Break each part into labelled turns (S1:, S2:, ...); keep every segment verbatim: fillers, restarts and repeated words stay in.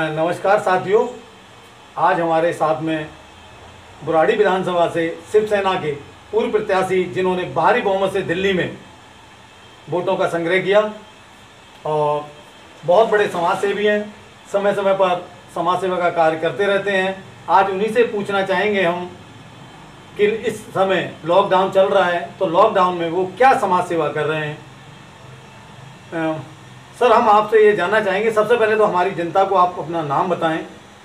S1: नमस्कार साथियों, आज हमारे साथ में बुराड़ी विधानसभा से शिवसेना के पूर्व प्रत्याशी जिन्होंने भारी बहुमत से दिल्ली में वोटों का संग्रह किया और बहुत बड़े समाज सेवी हैं, समय समय पर समाज सेवा का कार्य करते रहते हैं। आज उन्हीं से पूछना चाहेंगे हम कि इस समय लॉकडाउन चल रहा है तो लॉकडाउन में वो क्या समाज सेवा कर रहे हैं। आ, सर, हम आपसे ये जानना चाहेंगे, सबसे पहले तो हमारी जनता को आप अपना नाम बताएं।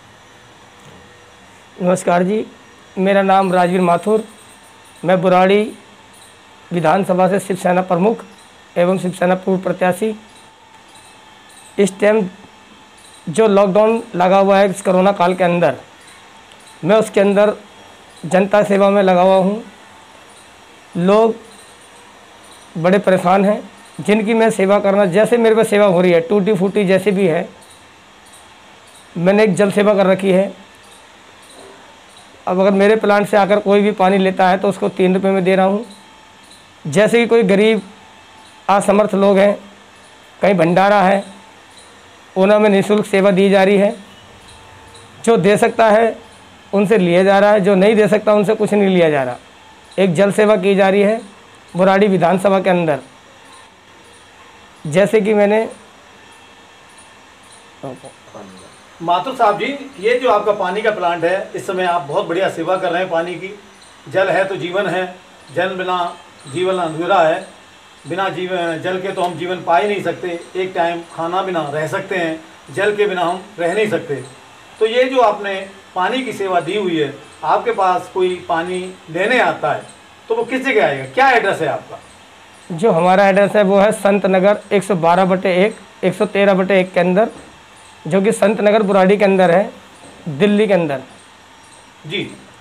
S2: नमस्कार जी, मेरा नाम राजवीर माथुर, मैं बुराड़ी विधानसभा से शिवसेना प्रमुख एवं शिवसेना पूर्व प्रत्याशी। इस टाइम जो लॉकडाउन लगा हुआ है इस कोरोना काल के अंदर, मैं उसके अंदर जनता सेवा में लगा हुआ हूँ। लोग बड़े परेशान हैं जिनकी मैं सेवा करना, जैसे मेरे पे सेवा हो रही है टूटी फूटी जैसे भी है। मैंने एक जल सेवा कर रखी है। अब अगर मेरे प्लांट से आकर कोई भी पानी लेता है तो उसको तीन रुपये में दे रहा हूँ। जैसे कि कोई गरीब असमर्थ लोग हैं, कहीं भंडारा है, उन्हें में निःशुल्क सेवा दी जा रही है। जो दे सकता है उनसे लिया जा रहा है, जो नहीं दे सकता उनसे कुछ नहीं लिया जा रहा। एक जल सेवा की जा रही है बुराड़ी विधानसभा के अंदर। जैसे कि मैंने
S1: माथुर साहब जी, ये जो आपका पानी का प्लांट है, इस समय आप बहुत बढ़िया सेवा कर रहे हैं पानी की। जल है तो जीवन है, जल बिना जीवन अधूरा है। बिना जीवन जल के तो हम जीवन पा ही नहीं सकते। एक टाइम खाना बिना रह सकते हैं, जल के बिना हम रह नहीं सकते। तो ये जो आपने पानी की सेवा दी हुई है, आपके पास कोई पानी लेने आता है तो वो किस जगह आएगा, क्या एड्रेस है आपका?
S2: जो हमारा एड्रेस है वो है संत नगर एक सौ बारह बटे एक एक सौ तेरह बटे एक के अंदर, जो कि संत नगर बुराड़ी के अंदर है, दिल्ली के अंदर।
S1: जी।